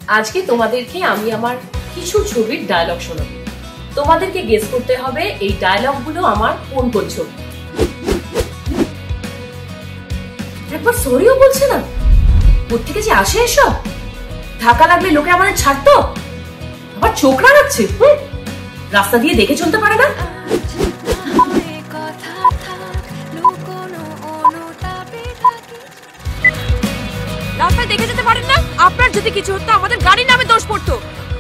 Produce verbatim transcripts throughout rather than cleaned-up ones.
আজকে তোমাদেরকে আমি আমার কিছু ছবির ডায়লগ শোনাবো। তোমাদেরকে গেস করতে হবে এই ডায়লগ গুলো আমার কোন কোন ছবি। একবার সরিও বলছে না, কোত্থেকে যে আসে এসব। ধাক্কা লাগলে লোকে আমাদের ছাড়তো, আবার চোখ রাঙাচ্ছে। রাস্তা দিয়ে দেখে চলতে পারে না। রাস্তায় দেখে যেতে পারেন না? আপনার যদি কিছু হতো আমাদের গাড়ির নামে দোষ পড়তো।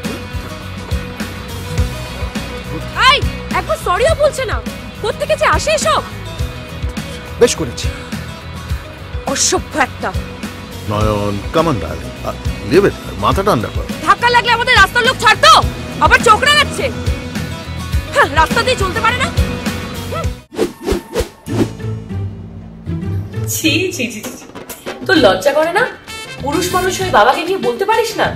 এই একবার সরিও বলছে না, কোত্থেকে যে আসে এসব। বেশ করেছি। অসভ্য একটা। নয়ন কামান ডার্লিং, লিভ ইট, মাথা ঠান্ডা কর। ধাক্কা লাগলে আমাদের রাস্তার লোক ছাড়তো, আবার চোখ রাঙাচ্ছে। রাস্তা দিয়ে চলতে পারে না। ছি ছি ছি, তোর লজ্জা করে না? পুরুষ মানুষ হয়ে বাবাকে গিয়ে বলতে পারিস না?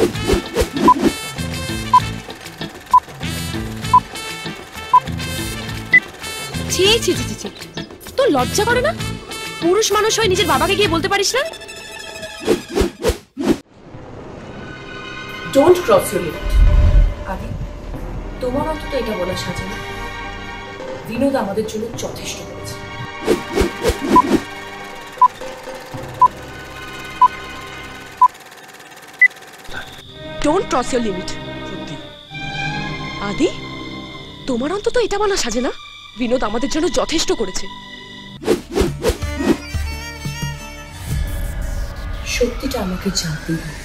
ছি ছি ছি ছি, তোর লজ্জা করে না? পুরুষ মানুষ হয়ে নিজের বাবাকে গিয়ে বলতে পারিস না? Don't cross your limit. Adi, তোমার অন্তত এটা বলা সাজে না। বিনোদ আমাদের জন্য যথেষ্ট করেছে। Don't cross your limit. Adi, তোমার অন্তত এটা বলা সাজে না। বিনোদ আমাদের জন্য যথেষ্ট করেছে। সত্যিটা আমাকে জানতেই হবে।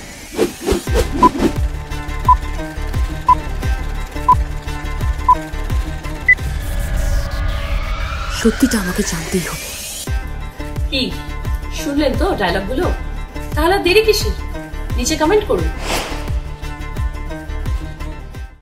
সত্যিটা আমাকে জানতেই হবে। কি শুনলেন তো ডায়লগ গুলো? তাহলে দেরি কিসের? নিচে কমেন্ট করুন।